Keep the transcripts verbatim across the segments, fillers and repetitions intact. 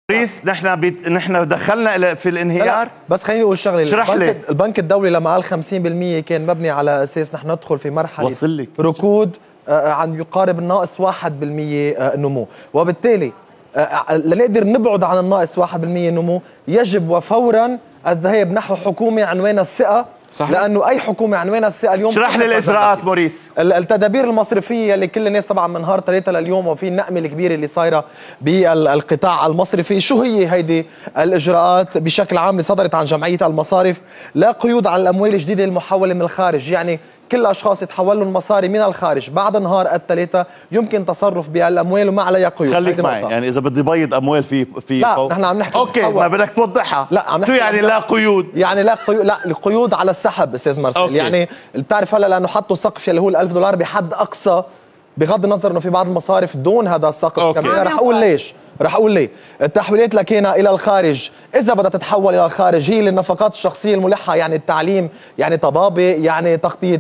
ريس نحن بيت... نحن دخلنا في الانهيار. لا لا بس خليني اقول شغله. اشرح لي. البنك الدولي لما قال خمسين بالمئة كان مبني على اساس نحن ندخل في مرحله وصل لك ركود عن يقارب الناقص واحد بالمئة نمو، وبالتالي لنقدر نبعد عن الناقص واحد بالمئة نمو يجب وفورا الذهاب نحو حكومه عنوانها الثقه. صحيح. لانه اي حكومه عنوانها الثقه اليوم اشرح لي الاجراءات موريس. التدابير المصرفيه اللي كل الناس طبعا من نهار ثلاثة لليوم وفي النقمه الكبيره اللي صايره بالقطاع المصرفي، شو هي هيدي الاجراءات بشكل عام اللي صدرت عن جمعيه المصارف؟ لا قيود على الاموال الجديده المحوله من الخارج، يعني كل الاشخاص يتحول لهم مصاري من الخارج بعد نهار الثلاثاء يمكن تصرف بالاموال وما عليها قيود. خليك معي، يعني اذا بدي بيض اموال في في لا نحن عم نحكي اوكي ما بدك توضحها. لا عم شو يعني لا قيود؟ يعني لا قيود، لا القيود على السحب استاذ مرسل. يعني بتعرف هلا لانه حطوا سقف اللي هو الألف دولار بحد اقصى، بغض النظر انه في بعض المصارف دون هذا السقف كمان. رح اقول ليش، رح اقول ليه. التحويلات لكينا الى الخارج اذا بدها تتحول الى الخارج هي للنفقات الشخصيه الملحه، يعني التعليم، يعني طبابه، يعني تغطيه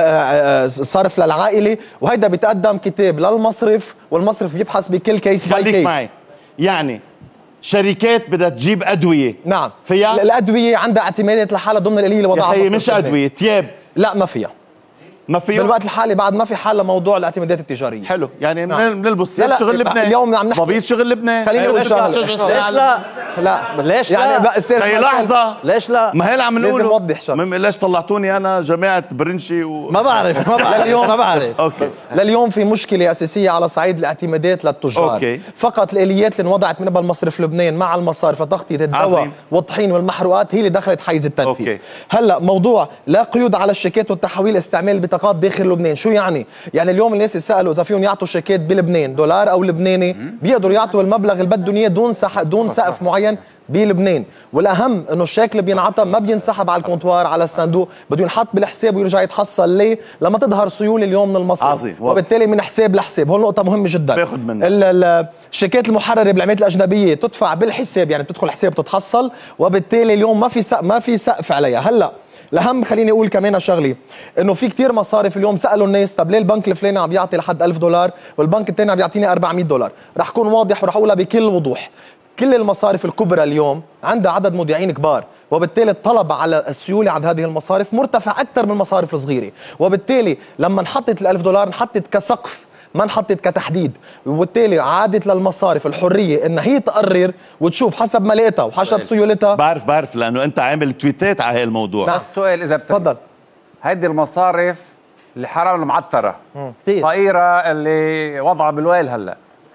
صرف للعائله، وهيدا بيتقدم كتاب للمصرف والمصرف بيبحث بكل كيس باي كيس. خليك معي، يعني شركات بدها تجيب ادويه. نعم فيها الادويه عندها اعتمادات لحالها ضمن الاليه اللي وضعها. يا مش ادويه، ثياب. لا ما فيها، ما فيه بالوقت الحالي بعد ما في حل لموضوع الاعتمادات التجاريه. حلو، يعني نعم. بنلبس ثياب شغل لبنان اليوم عم نحكي صبيط شغل لبنان. خليني اقول شغله. ليش لا؟ لا ليش يعني لا؟ هي لحظه، ليش لا؟ ما هي اللي عم نقوله. لازم نوضح شغله. ليش طلعتوني انا جماعه برنشي و... ما بعرف ما بعرف لليوم ما بعرف. اوكي لليوم في مشكله اساسيه على صعيد الاعتمادات للتجار. أوكي. فقط الاليات اللي انوضعت من قبل مصرف لبنان مع المصارف لتغطيه الدواء والطحين والمحروقات هي اللي دخلت حيز التنفيذ. أوكي. هلا موضوع لا قيود على الشيكات والتحويل استعمال البطاقات داخل لبنان، شو يعني؟ يعني اليوم الناس يسالوا اذا فيهم يعطوا شيكات بلبنان دولار او لبناني، بيقدروا يعطوا المبلغ اللي بدهم اياه دون سح... دون سقف معين بلبنان، والاهم انه الشيك اللي بينعطى ما بينسحب على الكونتوار على الصندوق، بده ينحط بالحساب ويرجع يتحصل ليه؟ لما تظهر سيوله اليوم من المصرف. عظيم. وبالتالي من حساب لحساب، هون نقطه مهمه جدا. باخذ منك الشيكات المحرره بالعملات الاجنبيه تدفع بالحساب، يعني تدخل حساب تتحصل، وبالتالي اليوم ما في سقف ما في سقف عليها. هلا الأهم خليني أقول كمان شغلي، إنه في كتير مصارف اليوم سألوا الناس طب ليه البنك الفلاني عم بيعطي لحد ألف دولار والبنك الثاني عم يعطيني أربعمية دولار؟ رح أكون واضح ورح أقولها بكل وضوح. كل المصارف الكبرى اليوم عندها عدد مودعين كبار، وبالتالي الطلب على السيولة عند هذه المصارف مرتفع أكثر من المصارف الصغيرة، وبالتالي لما انحطت الألف دولار انحطت كسقف ما انحطت كتحديد، وبالتالي عادت للمصارف الحريه ان هي تقرر وتشوف حسب ملاءتها وحسب سيولتها. بعرف بعرف لانه انت عامل تويتات على هي الموضوع. بس سؤال اذا تفضل. هيدي المصارف اللي حرام المعطره فقيره اللي وضعها بالويل هلا،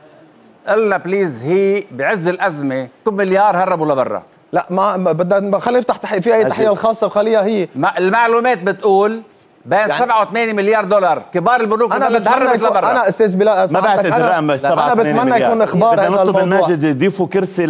قلنا بليز هي بعز الازمه كم مليار هربوا لبرا. لا ما بدنا خلينا نفتح تحقيق في اي تحقيق الخاصه وخليها هي. المعلومات بتقول بين يعني سبعة وثمانية مليار دولار كبار البنوك انا بتمنى لبرا. انا استاذ بلال ما بعتقد الرقم بس انا بتمنى يكون اخبار هذا الموضوع. بدنا نطلب من ماجد يضيفوا كرسي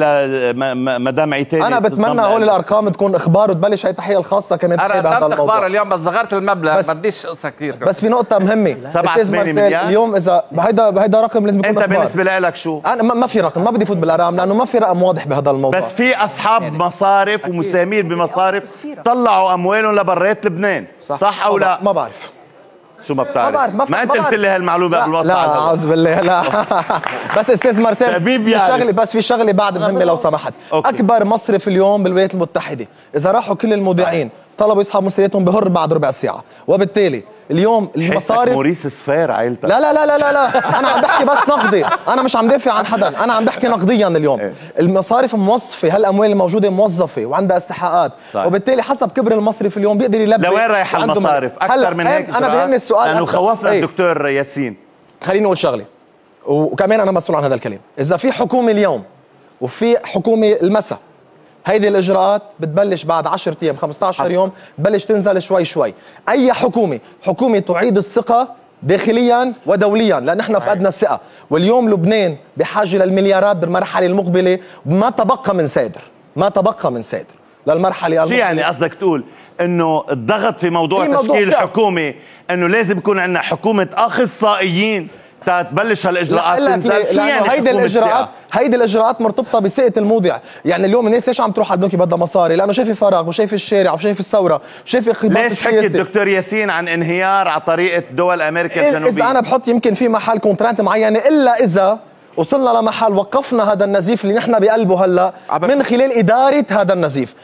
لمدام عتيبي. انا بتمنى هول الارقام تكون اخبار وتبلش هي التحقيق الخاصه كمان بهذا الموضوع. انا اخبار اليوم بس صغرت المبلغ، بس بديش قصه كثير. بس في نقطه مهمه استاذ مرسل اليوم اذا هيدا هيدا رقم لازم يكون انت اخبار. بالنسبه لك شو؟ انا ما في رقم، ما بدي فوت بالارقام لانه ما في رقم واضح بهذا الموضوع. بس في اصحاب مصارف ومساهمين بمصارف طلعوا اموالهم لبرات لبنان، صح, صح او لا؟ ما بعرف. شو ما بتعرف؟ ما بعرف. ما, ما انت قلت لي هالمعلومه قبل لا اعوذ بالله لا بس استاذ مرسل في شغله بس في شغله بعد مهمه لو سمحت. أوكي. اكبر مصرف اليوم بالولايات المتحده اذا راحوا كل المودعين طلبوا يسحبوا مصرياتهم بهر بعد ربع ساعه، وبالتالي اليوم المصارف موريس صفير عائلتك. لا لا لا لا لا لا انا عم بحكي بس نقدي، انا مش عم دافع عن حدا، انا عم بحكي نقديا اليوم. المصارف موظفه، هالاموال الموجوده موظفه وعندها استحقاقات، وبالتالي حسب كبر المصرف اليوم بيقدر يلبي. لوين رايح المصارف؟ اكثر من هيك انا بيهمني السؤال لانه خوفنا ايه؟ الدكتور ياسين خليني اقول شغله وكمان انا مسؤول عن هذا الكلام. اذا في حكومه اليوم وفي حكومه المسا، هيدي الاجراءات بتبلش بعد عشرة ايام خمسة عشر يوم بلش تنزل شوي شوي. اي حكومه حكومه تعيد الثقه داخليا ودوليا، لان احنا فقدنا الثقه، واليوم لبنان بحاجه للمليارات بالمرحله المقبله، ما تبقى من سادر ما تبقى من سادر للمرحله المقبله. شو يعني قصدك تقول انه الضغط في موضوع تشكيل الحكومه انه لازم يكون عندنا حكومه اخصائيين تبلش هالاجراءات تنزل؟ شو يعني هيدي الاجراءات هيدي الاجراءات مرتبطه بثقه المودع. يعني اليوم الناس ليش عم تروح على البنوك بدها مصاري؟ لانه شايف فراغ وشايف الشارع وشايف الثوره وشايف خطابات السياسه. ليش حكي الدكتور ياسين عن انهيار على طريقه دول امريكا الجنوبيه؟ اذا انا بحط يمكن في محل كونترات معينه، الا اذا وصلنا لمحل وقفنا هذا النزيف اللي نحن بقلبه هلا من خلال اداره هذا النزيف.